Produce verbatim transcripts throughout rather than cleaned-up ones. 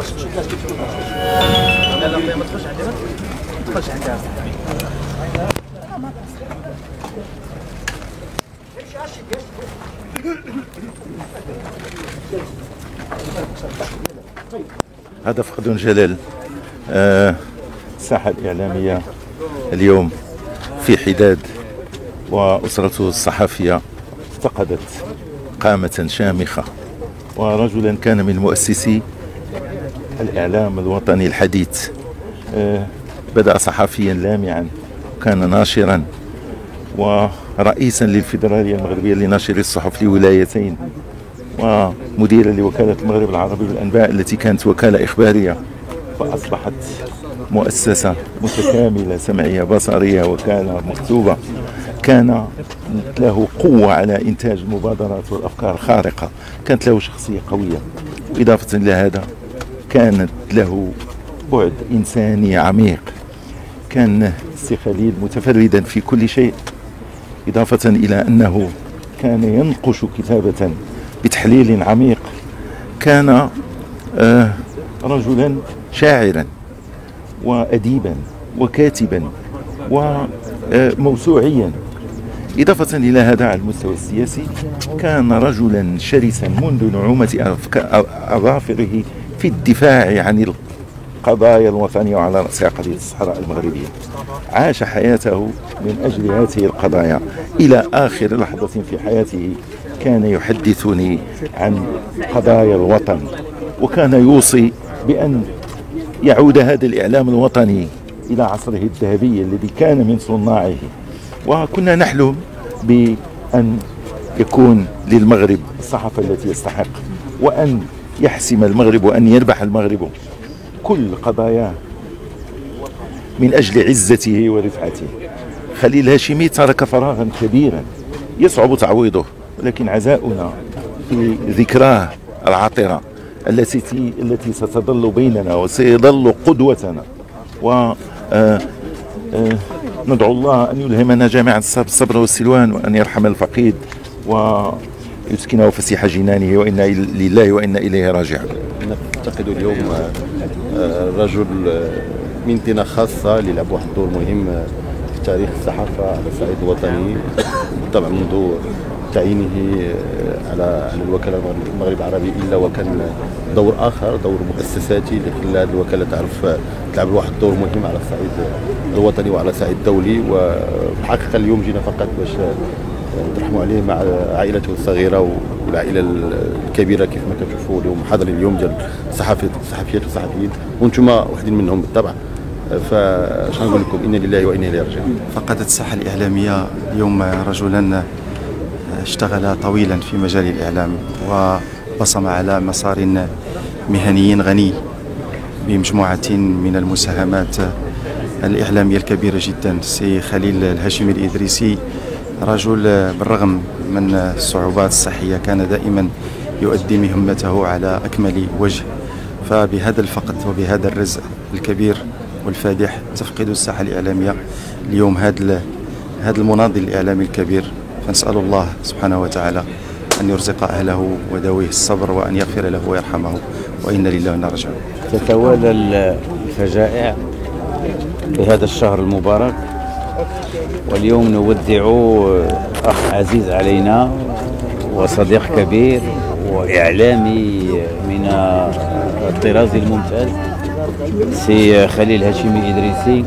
لا لا ما تخش عندنا ما تخش عندنا. هذا فقد جلال. آه الساحة الإعلامية اليوم في حداد، وأسرته الصحفية افتقدت قامة شامخة ورجلا كان من مؤسسي الإعلام الوطني الحديث. آه بدأ صحفيا لامعا، وكان ناشرا ورئيسا للفيدرالية المغربية لناشري الصحف لولايتين، ومديرا لوكالة المغرب العربي للأنباء التي كانت وكالة إخبارية، فأصبحت مؤسسة متكاملة سمعية بصرية وكالة مكتوبة. كان له قوة على إنتاج المبادرات والأفكار الخارقة، كانت له شخصية قوية، وإضافة إلى هذا كانت له بعد إنساني عميق. كان السي خليل متفردا في كل شيء، إضافة إلى أنه كان ينقش كتابة بتحليل عميق. كان آه رجلا شاعرا وأديبا وكاتبا وموسوعيا. إضافة إلى هذا على المستوى السياسي كان رجلا شرسا منذ نعومة أظافره في الدفاع عن القضايا الوطنية، وعلى رأسها قضية الصحراء المغربية. عاش حياته من أجل هذه القضايا إلى آخر لحظة في حياته. كان يحدثني عن قضايا الوطن، وكان يوصي بأن يعود هذا الإعلام الوطني إلى عصره الذهبي الذي كان من صناعه. وكنا نحلم بأن يكون للمغرب الصحافة التي يستحق، وأن يحسم المغرب وأن يربح المغرب كل قضاياه من أجل عزته ورفعته. خليل هاشمي ترك فراغا كبيرا يصعب تعويضه، ولكن عزاؤنا في ذكراه العطرة التي التي ستظل بيننا وسيظل قدوتنا. و ندعو الله أن يلهمنا جميعا الصبر والسلوان، وأن يرحم الفقيد ويسكنه فسيح جنانه، وإنا لله وإنا إليه راجعون. نفتقد اليوم رجل من طينة خاصة اللي لعب واحد الدور مهم في تاريخ الصحافة على الصعيد الوطني، طبعا منذ تعيينه على على الوكالة المغرب العربي، إلا وكان دور آخر، دور مؤسساتي اللي خلى هذه الوكالة تعرف تلعب واحد الدور مهم على الصعيد الوطني وعلى الصعيد الدولي. والحقيقة اليوم جينا فقط باش نترحموا عليه مع عائلته الصغيرة والعائلة الكبيرة كيف ما كتشوفوا اليوم حاضرين اليوم ديال الصحافة الصحفيات والصحفيين، وانتم واحدين منهم بالطبع. فاش نقول لكم، إنا لله وإنا إليه راجعون. فقدت الساحة الإعلامية اليوم رجلا اشتغل طويلا في مجال الإعلام، وبصم على مسار مهني غني بمجموعة من المساهمات الإعلامية الكبيرة جدا. سي خليل الهاشمي الإدريسي رجل بالرغم من الصعوبات الصحية كان دائما يؤدي مهمته على أكمل وجه. فبهذا الفقد وبهذا الرزق الكبير والفادح تفقد الساحة الإعلامية اليوم هذا هذا المناضل الإعلامي الكبير. فنسأل الله سبحانه وتعالى أن يرزق أهله وذويه الصبر، وأن يغفر له ويرحمه، وإنا لله وإنا راجعون. تتوالى الفجائع في هذا الشهر المبارك، واليوم نودع أخ عزيز علينا وصديق كبير وإعلامي من الطراز الممتاز، سي خليل هاشمي إدريسي.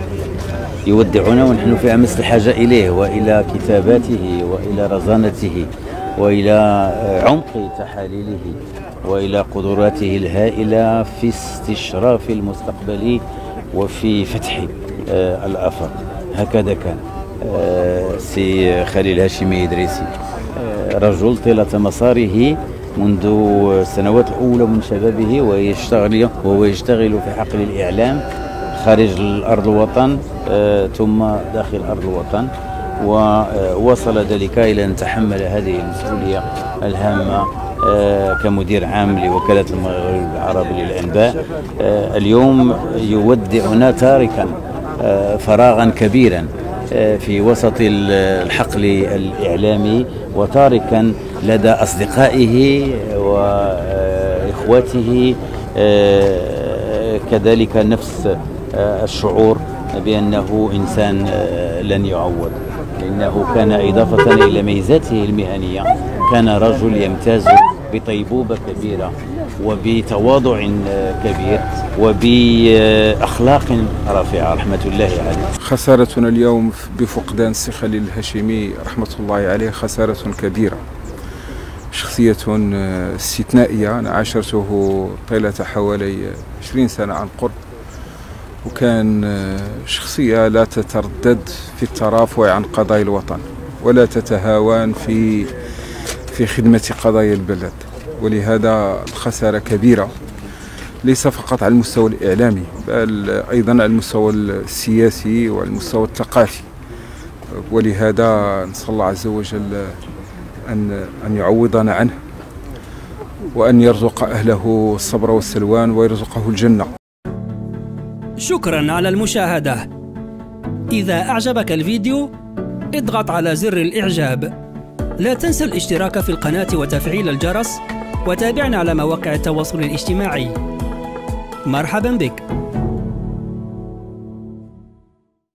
يودعنا ونحن في أمس الحاجة إليه وإلى كتاباته وإلى رزانته وإلى عمق تحاليله وإلى قدراته الهائلة في استشراف المستقبل وفي فتح آه الآفاق. هكذا كان آه سي خليل هاشمي إدريسي، آه رجل طيلة مساره منذ السنوات الأولى من شبابه ويشتغل وهو يشتغل في حقل الإعلام خارج الأرض الوطن آه ثم داخل أرض الوطن، ووصل ذلك إلى أن تحمل هذه المسؤولية الهامة آه كمدير عام لوكالة المغرب العربي للأنباء. آه اليوم يودعنا تاركا آه فراغا كبيرا آه في وسط الحقل الإعلامي، وتاركا لدى أصدقائه وإخوته كذلك نفس الشعور بأنه إنسان لن يعوض، لأنه كان إضافة إلى ميزاته المهنية كان رجل يمتاز بطيبوبة كبيرة وبتواضع كبير وبأخلاق رفيعة رحمة الله عليه. خسارتنا اليوم بفقدان السي خليل الهاشمي رحمة الله عليه خسارة كبيرة. شخصية استثنائية، أنا عاشرته طيلة حوالي عشرين سنة عن قرب، وكان شخصية لا تتردد في الترافع عن قضايا الوطن ولا تتهاون في في خدمة قضايا البلد، ولهذا الخسارة كبيرة ليس فقط على المستوى الإعلامي بل أيضا على المستوى السياسي وعلى المستوى الثقافي، ولهذا نسأل الله عز وجل أن أن يعوضنا عنه وأن يرزق أهله الصبر والسلوان ويرزقه الجنة. شكرا على المشاهدة. إذا أعجبك الفيديو اضغط على زر الإعجاب. لا تنسى الاشتراك في القناة وتفعيل الجرس، وتابعنا على مواقع التواصل الاجتماعي. مرحبا بك.